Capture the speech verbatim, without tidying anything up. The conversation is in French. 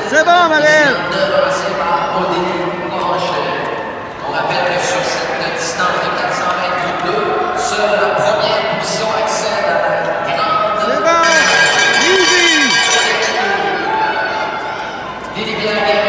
C'est bon, Marie! On rappelle que sur cette distance de quatre cents mètres deux, seule la première position accède à la grande... C'est bon! Easy! Lily Bière